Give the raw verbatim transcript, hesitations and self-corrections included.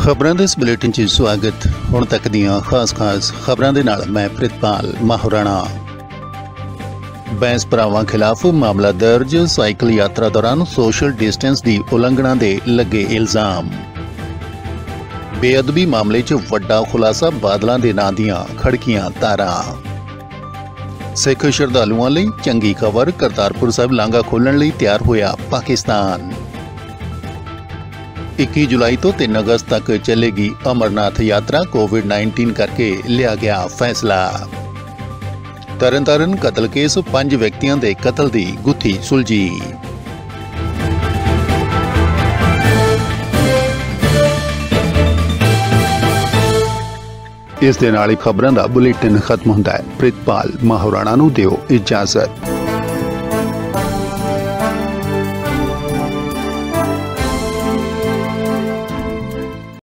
खबरों के इस बुलेटिन च स्वागत। हुण तक दीआं खास खास खबरों के नाल मैं प्रितपाल माहुराणा। बैंस भरावां खिलाफ मामला दर्ज। साइकिल यात्रा दौरान सोशल डिस्टेंस की उलंघना के लगे इल्जाम। बेअदबी मामले च वड्डा खुलासा, बादलों के नां दीआं खड़कियां तारां। सिख श्रद्धालुओं लई चंगी खबर, करतारपुर साहिब लांघा खोलण लई तैयार होया पाकिस्तान। इक्की जुलाई तो तीन अगस्त तक चलेगी अमरनाथ यात्रा। कोविड नाइनटीन करके लिया गया फैसला। तरनतारन कतल केस, पांच व्यक्तियों के कतल की गुत्थी सुलझी। इस दे नाल ही खबरों का बुलेटिन खत्म होता है। प्रितपाल माहुराणा नूं दिओ इजाजत।